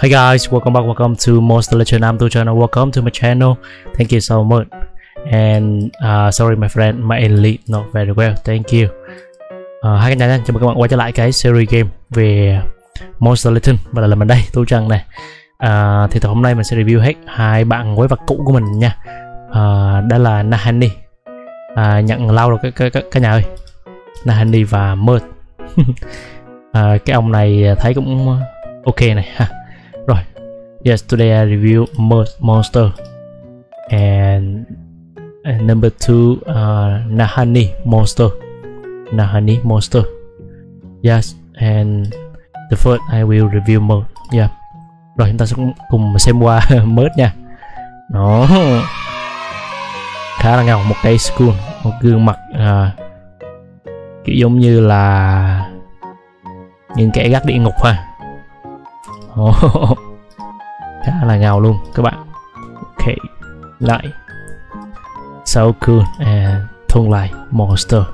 Hi guys, welcome back. Welcome to Monster Legend. I'm channel. Welcome to my channel. Thank you so much. And sorry my friend, my elite not very well. Thank you. Hai cả nhà, chào mừng các bạn quay trở lại cái series game về Monster Legend và là mình đây, Tu Trần này. Thì từ hôm nay mình sẽ review hết hai bạn quái vật cũ của mình nha. Đó là Nahani. Nhận lâu rồi cả nhà ơi. Nahani và Mert. Cái ông này thấy cũng ok này ha. Rồi, yes, today I review Monster and number 2 Nahani Monster. Yes, and the first I will review Mert. Yeah. Rồi chúng ta sẽ cùng xem qua Mert nha. Nó khá là ngầu, một cái school, một gương mặt kiểu giống như là những kẻ gác địa ngục ha. Khá là ngầu luôn các bạn. Ok, lại so cool and thôn lại monster.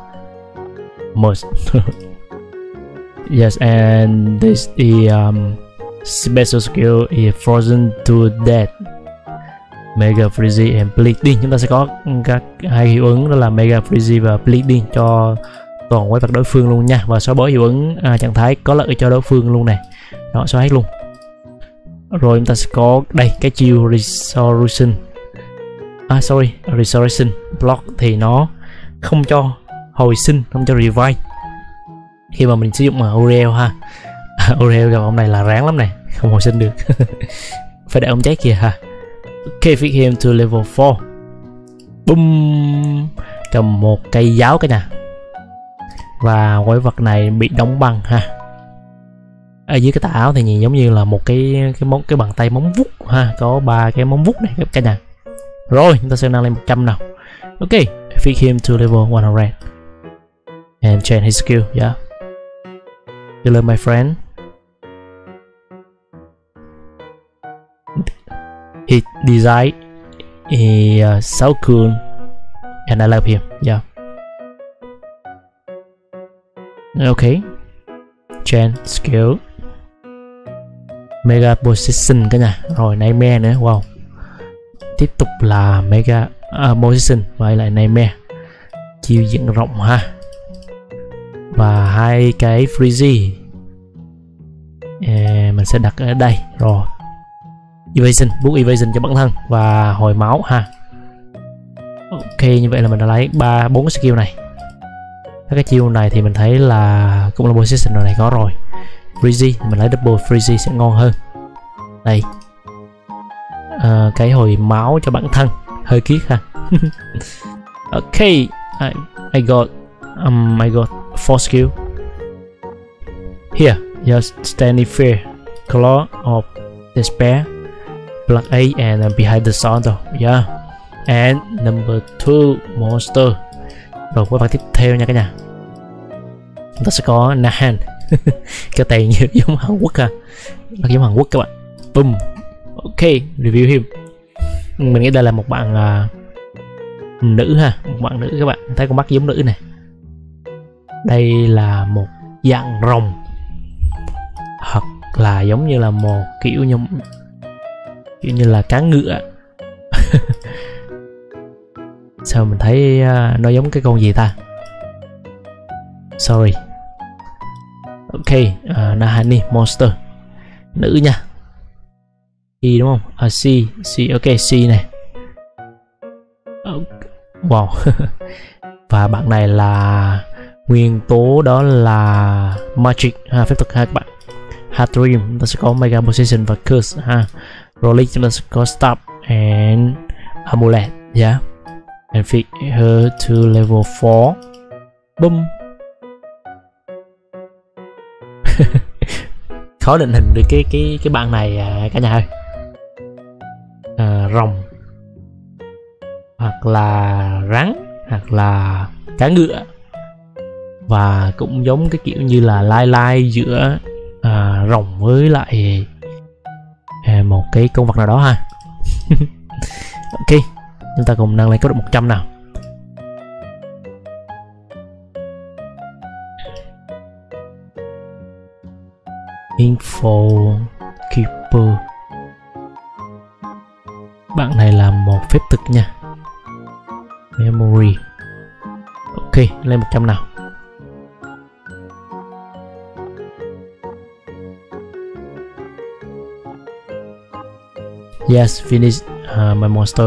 Yes, and this is special skill is frozen to death, mega freeze and bleeding. Chúng ta sẽ có các hai hiệu ứng đó là mega freeze và bleeding cho toàn quái vật đối phương luôn nha, và xóa bỏ hiệu ứng trạng thái có lợi cho đối phương luôn này. Đó, xóa hết luôn. Rồi chúng ta sẽ có đây cái chiêu restoration. Restoration block thì nó không cho hồi sinh, không cho revive khi mà mình sử dụng Aurel ha. Aurel gặp ông này là ráng lắm này, không hồi sinh được. Phải để ông chết kìa ha. Ok, fit him to level 4. Boom, cầm một cây giáo cả nhà. Và quái vật này bị đóng băng ha. Ở dưới cái tà áo thì nhìn giống như là một cái bàn tay móng vuốt ha, có 3 cái móng vuốt này cả nhà. Rồi chúng ta sẽ nâng lên 100 nào. Ok, fit him to level 100 and change his skill. Yeah, hello my friend. His design is so cool and I love him. Yeah. Okay, change skill, mega position cả nhà. Rồi nightmare nữa. Wow, tiếp tục là mega position, vậy lại nightmare, chiêu diện rộng ha, và hai cái freeze mình sẽ đặt ở đây. Rồi evasion, boost evasion cho bản thân và hồi máu ha. Ok, như vậy là mình đã lấy 4 skill này. Các cái chiêu này thì mình thấy là cũng là position rồi này có rồi. Freeze mình lấy double freeze sẽ ngon hơn. Đây, cái hồi máu cho bản thân hơi kiết ha. Ok, I got 4 skill. Here, just standing fair, claw of despair, block A and behind the sun. Yeah, and number 2 monster. Rồi qua phần tiếp theo nha cả nhà. Chúng ta sẽ có Nahan. Cái tay như giống Hàn Quốc ha, nó giống Hàn Quốc các bạn. Boom. Ok, review him. Mình nghĩ đây là một bạn nữ ha, một bạn nữ các bạn. Thấy con mắt giống nữ này. Đây là một dạng rồng, hoặc là giống như là một kiểu như là cá ngựa. Sao mình thấy nó giống cái con gì ta? Sorry. Ok, Nahani monster nữ nha. E đúng không? C, ok, C này. Wow. Và bạn này là nguyên tố, đó là magic ha, phép thuật ha các bạn. Hard Dream, chúng ta sẽ có mega position và curse ha. Rolling chúng ta sẽ có stop and amulet. Yeah, and fit her to level 4. Boom. Khó định hình được cái bạn này cả nhà ơi. Rồng, hoặc là rắn, hoặc là cá ngựa, và cũng giống cái kiểu như là lai giữa rồng với lại một cái con vật nào đó ha. Ok, chúng ta cùng nâng lên cấp độ 100 nào. Info, keep Super. Bạn này là một phép thực nha. Memory. Ok, lên 100 nào. Yes, finish my monster.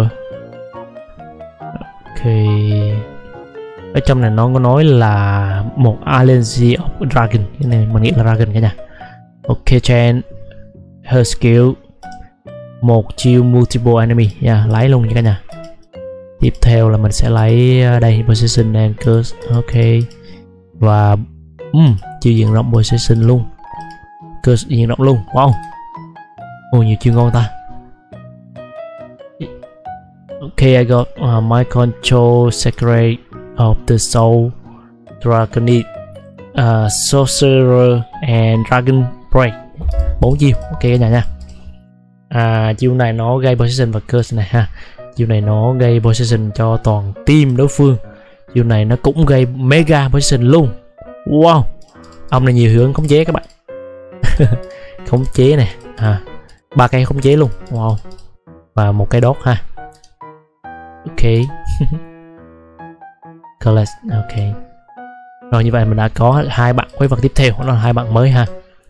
Ok. Ở trong này nó có nói là một Allergy of Dragon. Cái này mình nghĩ là Dragon cả nhà. Ok, Chen her skill một chiêu multiple enemy, lấy luôn nha cả nhà. Tiếp theo là mình sẽ lấy đây position and curse. Ok, và chiêu diện rộng position luôn, curse diện rộng luôn. Wow, nhiều chiêu ngon ta. Ok, I got my control secret of the soul, dragonite, sorcerer and dragon break. 4 chiêu. Ok cả nhà nha. Chiêu này nó gây position và curse này ha. Chiêu này nó gây position cho toàn team đối phương. Chiêu này nó cũng gây mega position luôn. Wow, ông này nhiều hiệu ứng khống chế các bạn. Khống chế nè, 3 cây khống chế luôn. Wow, và một cái đốt ha. Ok. Collect. Ok, rồi như vậy mình đã có 2 bạn quái vật tiếp theo, đó là 2 bạn mới ha.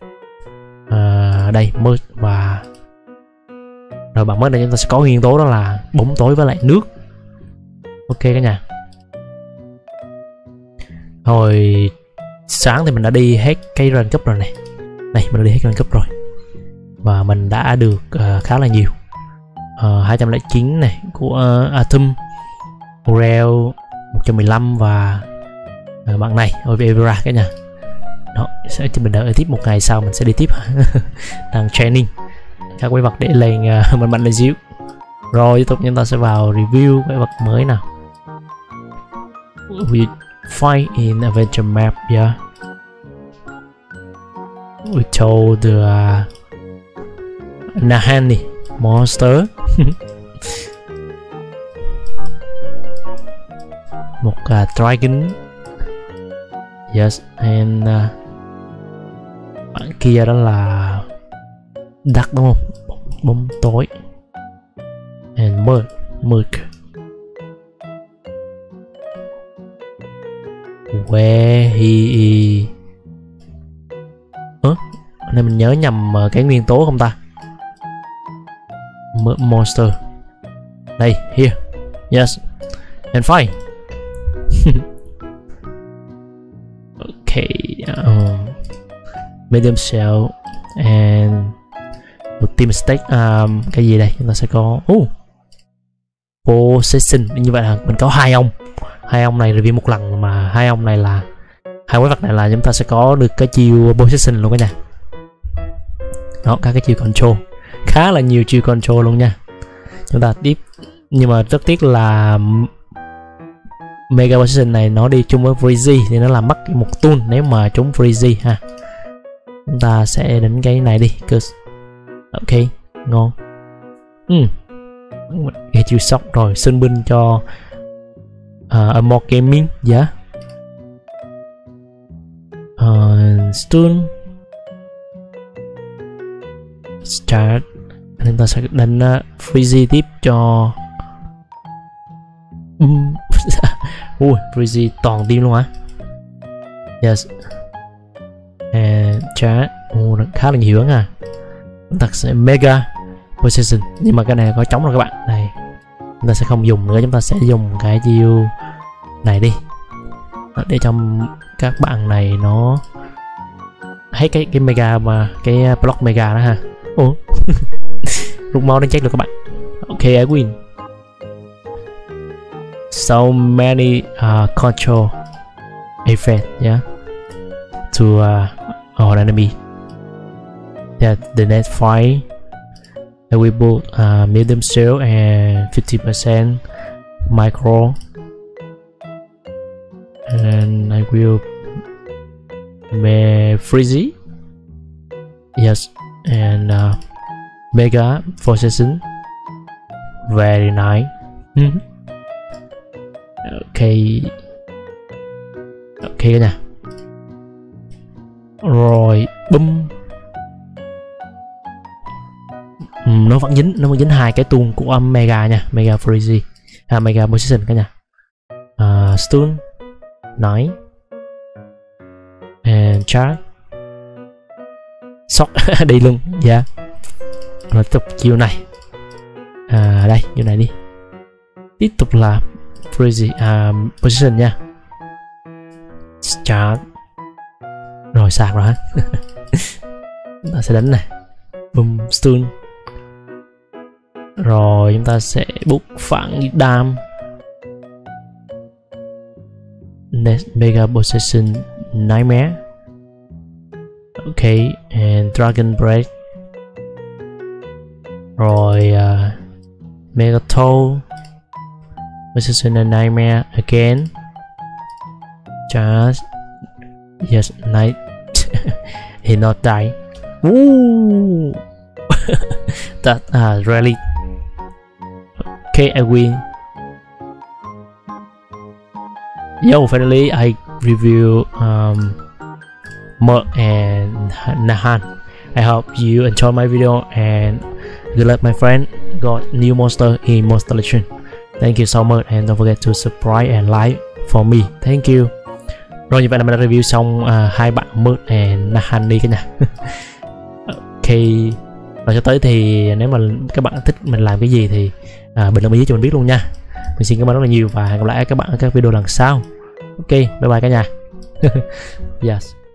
Đây mới và rồi bạn mới này chúng ta sẽ có nguyên tố, đó là bóng tối với lại nước. Ok cả nhà. Hồi sáng thì mình đã đi hết cái rank cấp rồi này. Đây mình đã đi hết rank cấp rồi và mình đã được khá là nhiều. 209 này của Atom, Orel 115 và bạn này Olivera cả nhà. Đó, sẽ cho mình đợi tiếp một ngày sau mình sẽ đi tiếp. Đang training các quái vật để lên mạnh lên xíu. Rồi tiếp tục chúng ta sẽ vào review quái vật mới nào. We fight in adventure map, yeah. We told the Nahani monster. Một dragon. Yes, and bạn kia đó là Dark đúng không? Bóng tối. And murk. Where he is. Này mình nhớ nhầm cái nguyên tố không ta? Monster. Đây, here. Yes. And fine. Okay. Medium shell and team stake. Cái gì đây? Chúng ta sẽ có possession. Như vậy là mình có 2 ông. 2 ông này review một lần mà 2 ông này là 2 quái vật này là chúng ta sẽ có được cái chiêu possession luôn cả nhà. Đó, các cái chiêu control, khá là nhiều chiêu control luôn nha. Chúng ta tiếp, nhưng mà rất tiếc là mega position này nó đi chung với freeze thì nó làm mất một tool nếu mà trúng freeze ha. Chúng ta sẽ đến cái này đi. Ok, ngon. Cái chiêu sốc rồi, sinh binh cho Amor Gaming, dạ. Stun Start. Chúng ta sẽ đánh freeze tiếp cho freeze toàn team luôn hả? Yes. And chat. Khá là nhiều à. Chúng ta sẽ mega position, nhưng mà cái này có trống rồi các bạn. Này chúng ta sẽ không dùng nữa, chúng ta sẽ dùng cái chiêu này đi để cho các bạn này nó hết cái mega mà cái block mega đó ha. Rút máu đến chết được các bạn. Ok, I win. So many control effect, yeah, to our enemy. Yeah, the next fight I will build medium shield and 50% micro, and I will make freeze. Yes, and mega possession. Very nice. Okay. Ok cả nhà. Rồi boom. nó vẫn dính hai cái tool của Mega nha, Mega Freeze, Mega Position cả nhà. Stun, nói, and charge, sóc đi luôn, dạ. Rồi tiếp tục chiều này, đây chiều này đi. Tiếp tục là Freeze, Position nha, charge, rồi sạc rồi hả? Chúng ta sẽ đánh này, boom, stun, rồi chúng ta sẽ bút phản đam. Next Mega Possession Nightmare. Okay, and Dragon Break. Rồi Mega Toe Possession and Nightmare again. Charge. Yes, Night. He not die. Woo! That really. Okay, I win. Yo, finally I review Merc and Nahan. I hope you enjoy my video and good luck my friend. Got new monster in Monster Legend. Thank you so much and don't forget to subscribe and like for me. Thank you. Rồi như vậy là mình đã review xong hai bạn Merc and Nahan đi cả nhà. Ok. Rồi cho tới thì nếu mà các bạn thích mình làm cái gì thì bình luận bên dưới cho mình biết luôn nha. Mình xin cảm ơn rất là nhiều và hẹn gặp lại các bạn ở các video lần sau. Ok, bye bye cả nhà. Yes.